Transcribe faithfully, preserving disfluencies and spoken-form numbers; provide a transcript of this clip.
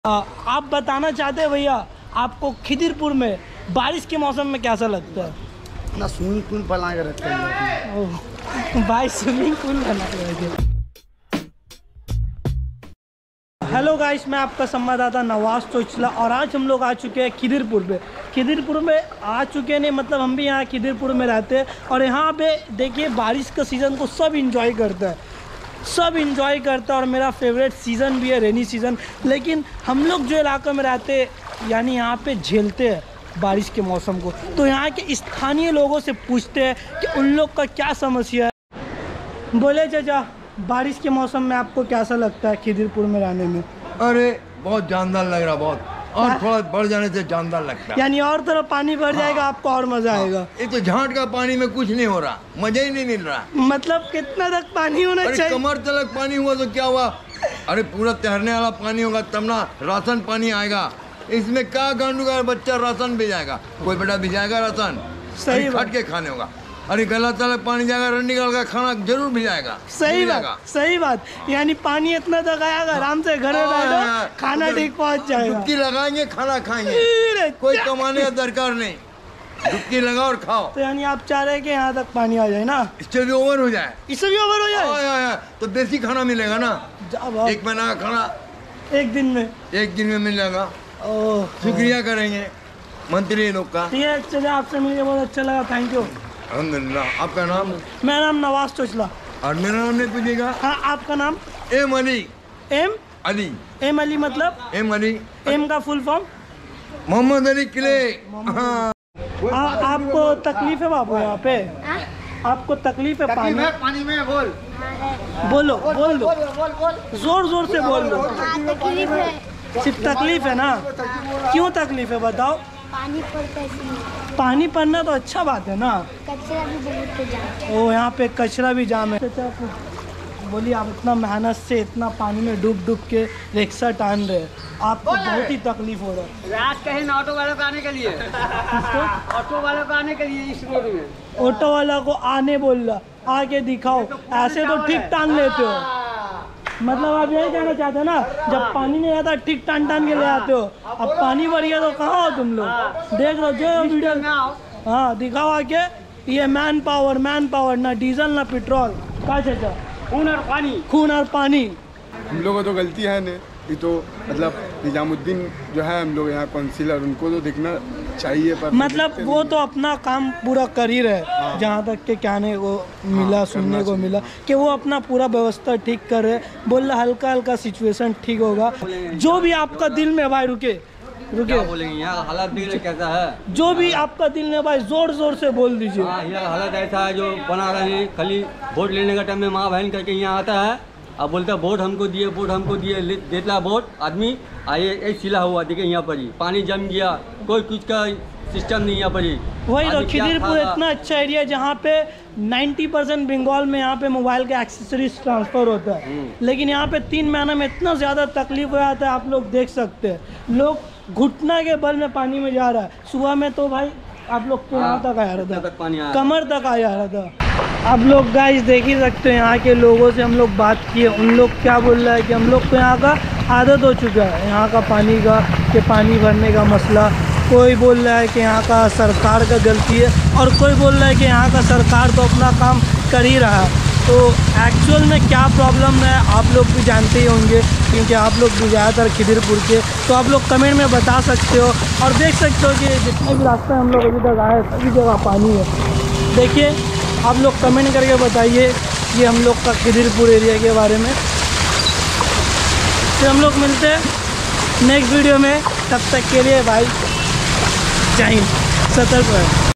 आ, आप बताना चाहते हैं भैया आपको खिदिरपुर में बारिश के मौसम में कैसा लगता है? ना स्विमिंग पूल बना के रखते हैं भाई, स्विमिंग पूल बना के रखे। हेलो गाइस, मैं आपका संवाददाता नवाज चोचला और आज हम लोग आ चुके हैं खिदिरपुर पे। खिदिरपुर में आ चुके नहीं मतलब हम भी यहाँ खिदिरपुर में रहते हैं और यहाँ पे देखिए बारिश का सीज़न को सब इंजॉय करता है, सब इंजॉय करता है और मेरा फेवरेट सीज़न भी है रेनी सीज़न। लेकिन हम लोग जो इलाके में रहते हैं यानी यहाँ पे झेलते हैं बारिश के मौसम को, तो यहाँ के स्थानीय लोगों से पूछते हैं कि उन लोग का क्या समस्या है। बोले चाचा, बारिश के मौसम में आपको कैसा लगता है खिदिरपुर में रहने में? अरे बहुत जानदार लग रहा, बहुत और थोड़ा बढ़ जाने से जानदार लगता है। यानी और तरफ पानी भर जाएगा, आपको और मजा आएगा। ये तो झांट का पानी में कुछ नहीं हो रहा, मजा ही नहीं मिल रहा। मतलब कितना तक पानी होना अरे चाहिए? कमर तक पानी हुआ तो क्या हुआ? अरे पूरा तैरने वाला पानी होगा तब ना राशन पानी आएगा। इसमें क्या गांडू का बच्चा राशन भी जाएगा, कोई बेटा भी जाएगा राशन, सही खट के खाने होगा। अरे गला तलक पानी जाएगा, रंडी का खाना जरूर भी जाएगा। सही बात, सही बात। यानी पानी इतना तक आएगा, आराम से घर में बैठो, खाना ठीक पहुंच जाएगा। डुबकी लगाएंगे, खाना खाएंगे, कोई कमाने का दरकार नहीं, डुबकी लगाओ और खाओ। तो यानी आप चाह रहे हैं कि यहाँ तक पानी आ जाए ना, इससे भी ओवर हो जाए, इससे भी ओवर हो जाए आ, आ, आ, तो देसी खाना मिलेगा ना, एक महीना का खाना एक दिन में एक दिन में मिल जाएगा। ओह, शुक्रिया करेंगे मंत्री लोग का। ठीक है, चलिए आपसे मिलकर बहुत अच्छा लगा, थैंक यू। अल्हम्दुलिल्लाह। आपका नाम? मेरा नाम नवाज चोचला। और मेरा नाम नहीं पूछेगा? हाँ, आपका नाम? M Ali. M Ali? M Ali मतलब? एम अली। एम का फुल फॉर्म? मोहम्मद अली किले। हाँ। आ, आपको तकलीफ है बाबू यहाँ पे? आपको तकलीफ है पानी में? पानी में बोल बोलो, बोल दो, जोर जोर से बोल दो। तकलीफ है, सिर्फ तकलीफ है ना? क्यों तकलीफ है बताओ? पानी पड़ता है इसलिए। पानी पड़ना तो अच्छा बात है ना। कचरा भी बहुत हो जाता है। ओ, यहाँ पे कचरा भी जाम है। बोलिए, आप इतना मेहनत से इतना पानी में डूब डूब के रिक्शा टान रहे हैं, आपको बहुत ही तकलीफ हो रहा है। रात कहे ना ऑटो वालों को आने के लिए, ऑटो वालों को आने के लिए इस रोड में ऑटो वाला को आने बोल रहा, आके दिखाओ, ऐसे तो ठीक टान लेते हो। मतलब आप यही कहना चाहते हो ना, जब पानी नहीं आता ठीक टान टान के ले आते हो, अब पानी भर गया तो कहाँ हो तुम लोग? देख लो जो वीडियो में आओ, हाँ दिखाओ आके। ये मैन पावर, मैन पावर, ना डीजल ना पेट्रोल, क्या चाचा? खून और पानी, खून और पानी। हम लोगों तो गलती है नहीं, ये तो मतलब निजामुद्दीन जो है हम लोग यहाँ काउंसिलर, उनको तो देखना चाहिए। पर मतलब वो तो अपना काम पूरा कर ही रहे, जहाँ तक के कहने को मिला, हाँ, सुनने को मिला कि वो अपना पूरा व्यवस्था ठीक कर रहे। बोल रहा हल्का हल्का सिचुएशन ठीक होगा। जो भी आपका दिल में भाई, रुके रुके बोलेंगे यहाँ हालात देख रहे कैसा है। जो भी आपका दिल में भाई जोर जोर से बोल दीजिए। हाँ, यहाँ हालत ऐसा है जो बना रहे हैं, खाली वोट लेने का टाइम में माँ बहन करके यहाँ आता है, अब बोलता है वोट हमको दिए, वोट हमको दिए, देता वोट आदमी आए एक सिला हुआ देखिए यहाँ पर ही पानी जम गया, कोई कुछ का सिस्टम नहीं यहाँ पर ही। वही तो खिदिरपुर इतना अच्छा एरिया है जहाँ पे नब्बे परसेंट बंगाल में यहाँ पे मोबाइल के एक्सेसरीज ट्रांसफ़र होता है, लेकिन यहाँ पे तीन महीना में इतना ज़्यादा तकलीफ हो जाता है, आप लोग देख सकते हैं। लोग घुटना के बल में पानी में जा रहा है। सुबह में तो भाई आप लोग के यहाँ तक आया रहा था, कमर तक आया रहा था। आप लोग गाइस देख ही सकते हैं, यहाँ के लोगों से हम लोग बात किए, उन लोग क्या बोल रहा है कि हम लोग को यहाँ का आदत हो चुका है यहाँ का पानी का, कि पानी भरने का मसला। कोई बोल रहा है कि यहाँ का सरकार का गलती है और कोई बोल रहा है कि यहाँ का सरकार तो अपना काम कर ही रहा है। तो एक्चुअल में क्या प्रॉब्लम है आप लोग भी जानते ही होंगे, क्योंकि आप लोग भी ज़्यादातर खिदिरपुर के, तो आप लोग कमेंट में बता सकते हो और देख सकते हो कि जितने भी रास्ते हम लोग अभी तक आए सभी जगह पानी है। देखिए, आप लोग कमेंट करके बताइए ये हम लोग का खिदिरपुर एरिया के बारे में। फिर हम लोग मिलते हैं नेक्स्ट वीडियो में, तब तक के लिए भाई जय हिंद, सतर्क रहें।